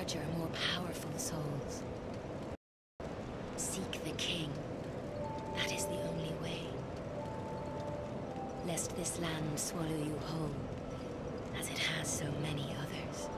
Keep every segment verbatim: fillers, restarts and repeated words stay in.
larger, more powerful souls. Seek the king. That is the only way. Lest this land swallow you whole, as it has so many others.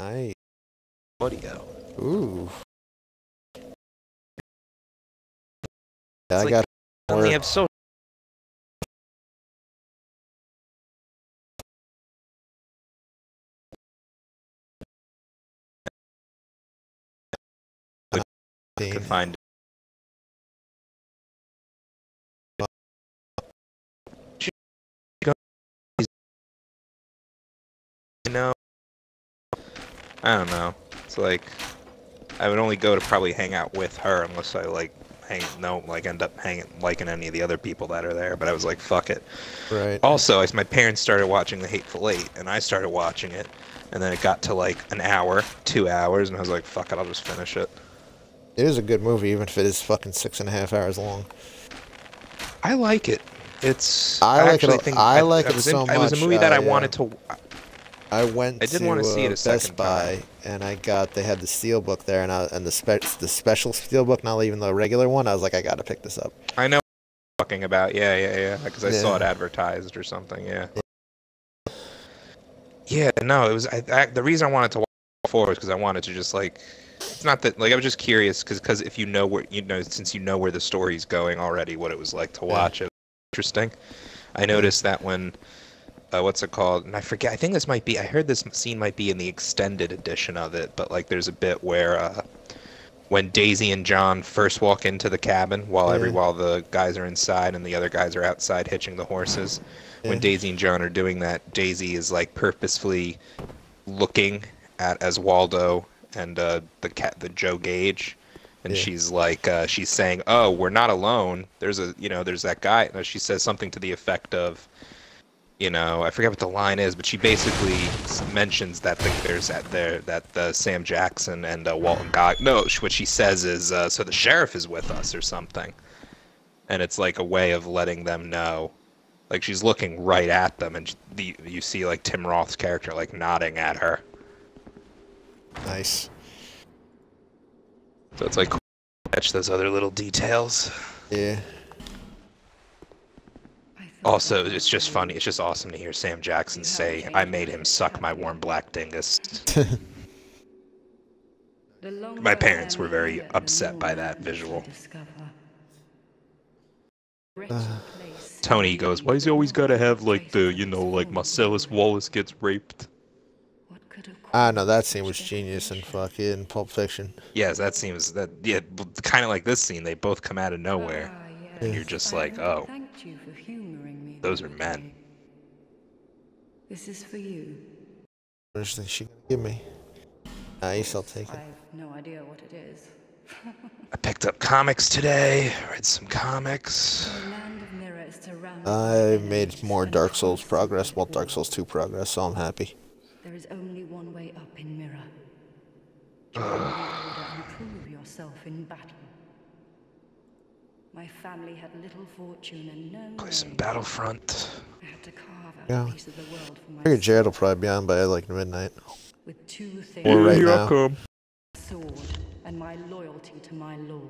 Nice. Audio. Ooh. Yeah, It's I like got only more. have so could find. You know, I don't know. It's like I would only go to probably hang out with her unless I like hang no like end up hanging liking any of the other people that are there. But I was like, fuck it. Right. Also, as my parents started watching The Hateful Eight, and I started watching it, and then it got to like an hour, two hours, and I was like, fuck it, I'll just finish it. It is a good movie, even if it is fucking six and a half hours long. I like it. It's. I, I like actually it. think I I, like I it was so in, much. It was a movie that I, I uh, wanted to. I went I did to want to see it uh, a second Best Buy, time. and I got. They had the steelbook there, and I, and the spe the special steelbook, not even the regular one. I was like, I gotta pick this up. I know what you're talking about. Yeah, yeah, yeah. Because I Yeah. saw it advertised or something. Yeah. Yeah. No, it was. I, I, the reason I wanted to watch it before was because I wanted to just like. It's not that like I was just curious because because if you know where you know since you know where the story's going already, what it was like to watch it. Interesting. I noticed that when. Uh, what's it called? And I forget. I think this might be. I heard this scene might be in the extended edition of it, but like, there's a bit where uh, when Daisy and John first walk into the cabin, while Yeah. every while the guys are inside and the other guys are outside hitching the horses. Yeah. When Daisy and John are doing that, Daisy is like purposefully looking at as Waldo and uh, the cat, the Joe Gage, and Yeah. she's like, uh, she's saying, "Oh, we're not alone. There's a, you know, there's that guy." And she says something to the effect of. You know, I forget what the line is, but she basically mentions that the, there's that there that uh, Sam Jackson and uh, Walton Gog. No, what she says is, uh, "So the sheriff is with us" or something, and it's like a way of letting them know. Like she's looking right at them, and the, you see like Tim Roth's character like nodding at her. Nice. So it's like catch those other little details. Yeah. Also, it's just funny. It's just awesome to hear Sam Jackson say, "I made him suck my warm black dingus." My parents were very upset by that visual. Uh, Tony goes, "Why does he always gotta have like the, you know, like Marcellus Wallace gets raped?" I know that scene was genius in fucking Pulp Fiction. Yes, that seems that yeah, kind of like this scene. They both come out of nowhere, and you're just like, "Oh, those are men." This is for you. What is she gonna give me? Nice, I'll take it. I have no idea what it is. I picked up comics today. Read some comics. The land of mirror is surrounded I by made enemies more and Dark Souls constantly progress, well, Dark war. Souls two progress, so I'm happy. There is only one way up in mirror. Join the order and prove yourself in battle. My family had little fortune and no Play some name. Battlefront. I had to carve out Yeah. a piece of the world for I figured myself. Jared will probably be on by like midnight. With two things: Or right Here I now. come. sword and my loyalty to my lord.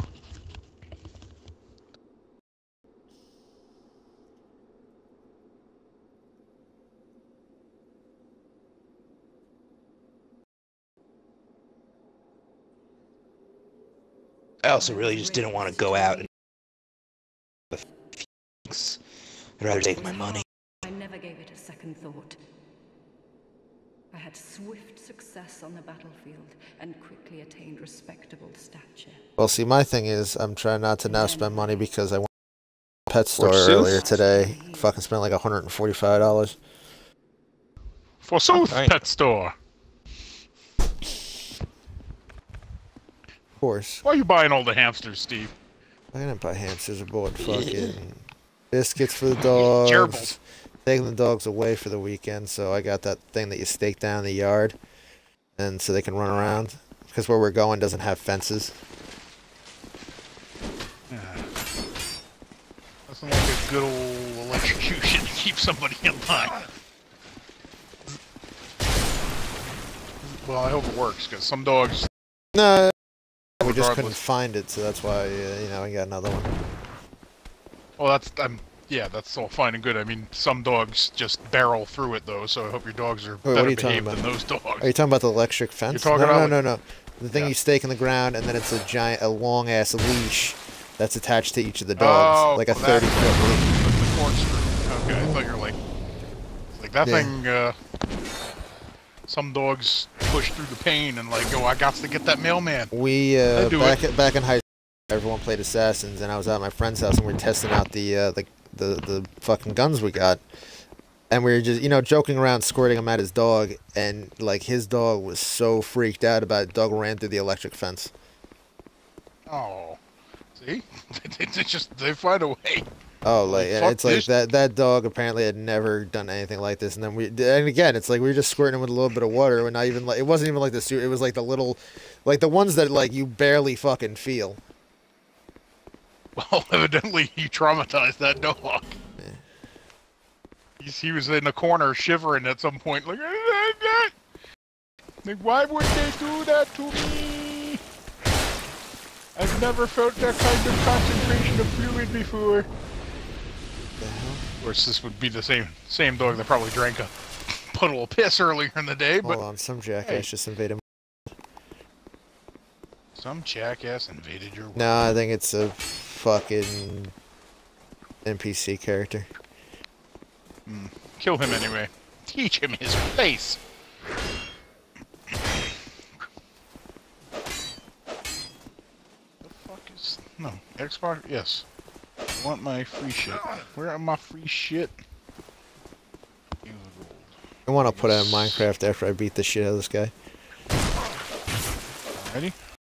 I also really just didn't want to go out and I'd rather take my money. I never gave it a second thought. I had swift success on the battlefield and quickly attained respectable stature. Well, see, my thing is, I'm trying not to now spend money because I went to the pet store Forsooth? earlier today. Fucking spent like one hundred forty-five dollars. Forsooth, Nice. pet store. Of course. Why are you buying all the hamsters, Steve? I didn't buy hamsters. I bought fucking biscuits for the dogs. Gerbils. Taking the dogs away for the weekend, so I got that thing that you stake down in the yard, and so they can run around. Because where we're going doesn't have fences. That's like a good old electrocution to keep somebody in line. Well, I hope it works, because some dogs... No, we just couldn't Regardless. find it, so that's why uh, you know we got another one. Well, that's... I'm, Yeah, that's all fine and good. I mean, some dogs just barrel through it, though, so I hope your dogs are Wait, better what are you talking behaved about? than those dogs. Are you talking about the electric fence? You're talking no, about no, like- no, no. The thing Yeah. you stake in the ground, and then it's a giant, a long ass leash that's attached to each of the dogs, Oh, like a that- thirty foot leash. The corkscrew. Okay, I thought you were like... Like, that Yeah. thing, uh... Some dogs push through the pain and like, oh, I got to get that mailman. We uh, I do back it. back in high school, everyone played Assassins, and I was at my friend's house, and we were testing out the uh, the the the fucking guns we got, and we were just you know joking around, squirting him at his dog, and like his dog was so freaked out about it, dog ran through the electric fence. Oh. See? they just, they find a way. Oh, like Like, and fuck it's like this. that that dog apparently had never done anything like this, and then we and again it's like we were just squirting him with a little bit of water, and not even like it wasn't even like the suit, it was like the little, like the ones that like you barely fucking feel. Well, evidently you traumatized that dog. Yeah. He's, he was in the corner shivering at some point, like, like, why would they do that to me? I've never felt that kind of concentration of fluid before. The hell? Of course, this would be the same same dog that probably drank a puddle of piss earlier in the day, but Hold on, some jackass hey. just invaded. some jackass invaded your world. No, I think it's a fucking N P C character. Mm. Kill him anyway. Teach him his place. The fuck is no Xbox? Yes. I want my free shit. Where are my free shit? Use gold. I want to put out in Minecraft after I beat the shit out of this guy. Ready?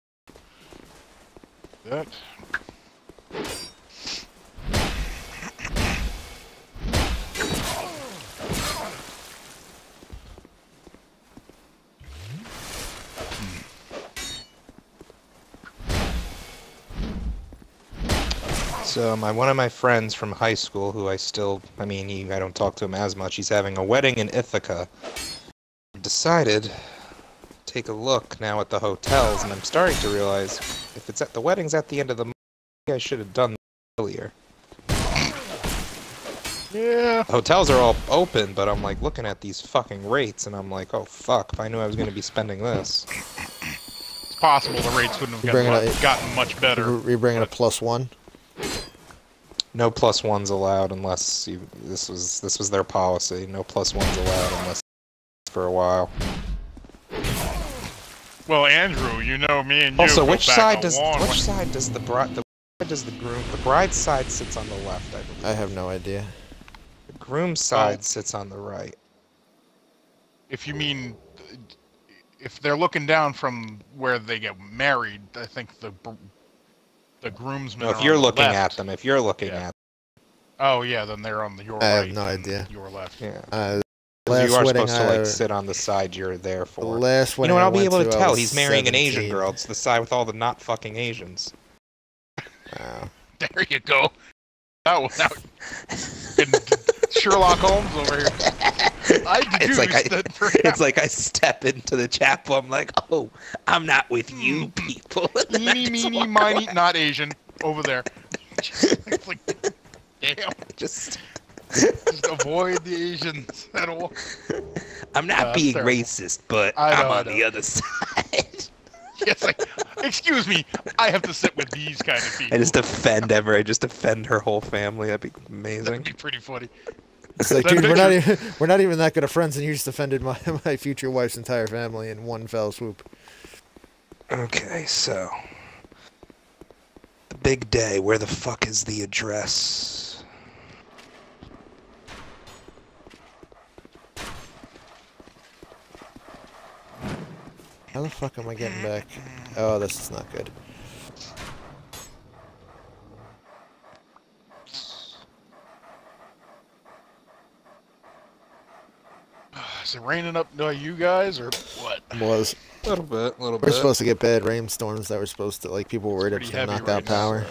That. So my one of my friends from high school, who I still, I mean, he, I don't talk to him as much. He's having a wedding in Ithaca. Decided to take a look now at the hotels, and I'm starting to realize if it's at the wedding's at the end of the month, I should have done that earlier. Yeah. The hotels are all open, but I'm like looking at these fucking rates, and I'm like, oh fuck! If I knew I was going to be spending this. It's possible the rates wouldn't have You gotten, bringing mu- a- gotten much better. Are you bringing a but- plus one? No plus ones allowed unless you, this was this was their policy. No plus ones allowed unless for a while. Well, Andrew, you know me and you. Also, go which back side a does long which way. side does the bride the side does the groom the bride's side sits on the left, I believe. I have no idea. The groom's side sits on the right. If you mean, if they're looking down from where they get married, I think the br- the groomsmen. No, if are you're on the looking left. at them, if you're looking Yeah. at Oh yeah, then they're on the your I have right. no and idea. Your left. yeah. Uh, 'Cause last you are wedding supposed to I, like sit on the side you're there the for. last You wedding know what? I I'll be went able to I tell. was He's marrying an Asian seventeen. girl. It's the side with all the not fucking Asians. Wow. There you go. That was out. Sherlock Holmes over here. I It's like I, deduced that it's perhaps like I step into the chapel. I'm like, oh, I'm not with you people. And then I Eeny, just meeny, walk miny, away. not Asian, over there. It's like, damn, Just, just avoid the Asians at all. I'm not Uh, that's being terrible. racist, but I know, I'm I on know. the other side. It's like, excuse me, I have to sit with these kind of people. I just offend ever. I just offend her whole family. That'd be That'd amazing. be pretty funny. It's like, That dude, we're not picture- even we're not even that good of friends, and you just offended my my future wife's entire family in one fell swoop. Okay, so the big day. Where the fuck is the address? How the fuck am I getting back? Oh, this is not good. Is it raining up by you guys or what? Was A little bit, a little we're bit. supposed to get bad rainstorms that were supposed to like people were worried it was Pretty gonna heavy knock out right now, power.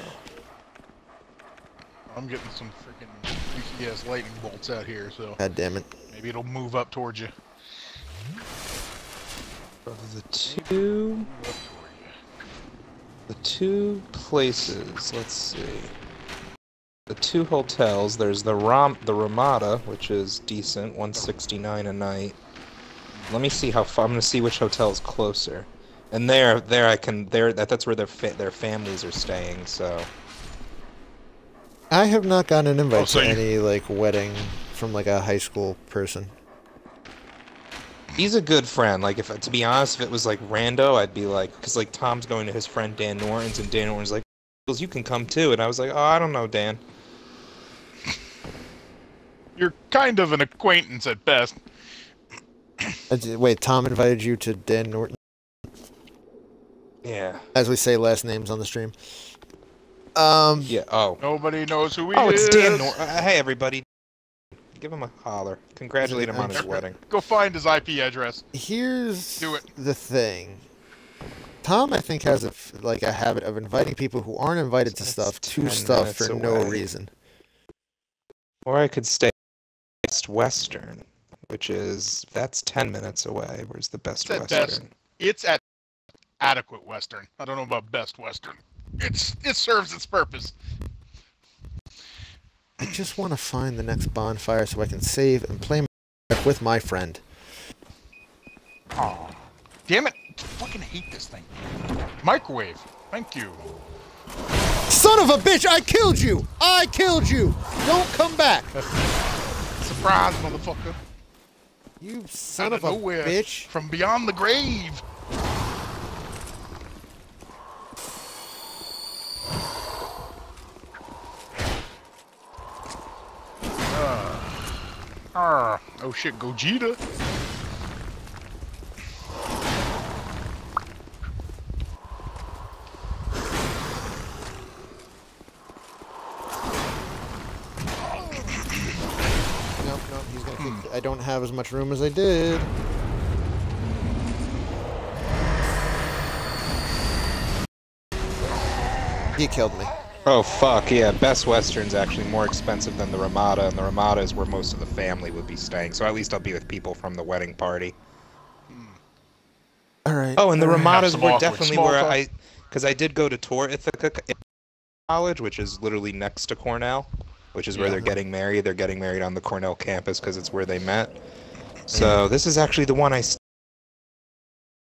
I'm getting some freaking freaky ass lightning bolts out here, so God damn it! maybe it'll move up towards you. Of the two, Move up toward you. the two places. Let's see. the two hotels. There's the Ram, the Ramada, which is decent, one sixty-nine a night. Let me see how far. I'm gonna see which hotel is closer. And there, there I can. There, that that's where their fa their families are staying. So. I have not gotten an invite Oh, so to you- any like wedding from like a high school person. He's a good friend. Like, if to be honest, if it was like rando, I'd be like, because like Tom's going to his friend Dan Norton's, and Dan Norton's like, you can come too. And I was like, oh, I don't know, Dan. You're kind of an acquaintance at best. Uh, d- Wait, Tom invited you to Dan Norton, Yeah. as we say last names on the stream. Um, Yeah. Oh. Nobody knows who he Oh, is. it's Dan Norton. Uh, hey, everybody. Give him a holler. Congratulate him on his wedding. Go find his I P address. here's Do it. the thing. Tom, I think, has a f- like a habit of inviting people who aren't invited to It's stuff to ten stuff minutes for no away. reason. Or I could stay Best Western, which is that's ten minutes away. Where's the Best It's at Western? best. It's at adequate Western. I don't know about best Western. It's it serves its purpose. I just want to find the next bonfire so I can save and play with my friend. Aw. Damn it! I fucking hate this thing. Microwave. Thank you. Son of a bitch! I killed you! I killed you! Don't come back! Surprise, motherfucker. You son Out of a nowhere, bitch! from beyond the grave. Uh, uh, oh shit, Gogeta. Nope, nope, he's gonna kick. I don't have as much room as I did. He killed me. Oh fuck yeah! Best Western's actually more expensive than the Ramada, and the Ramada is where most of the family would be staying. So at least I'll be with people from the wedding party. All right. Oh, and the all right. Ramadas some were awkward definitely small where talk. I, because I did go to tour Ithaca College, which is literally next to Cornell, which is where Yeah. they're getting married. They're getting married on the Cornell campus because it's where they met. So this is actually the one I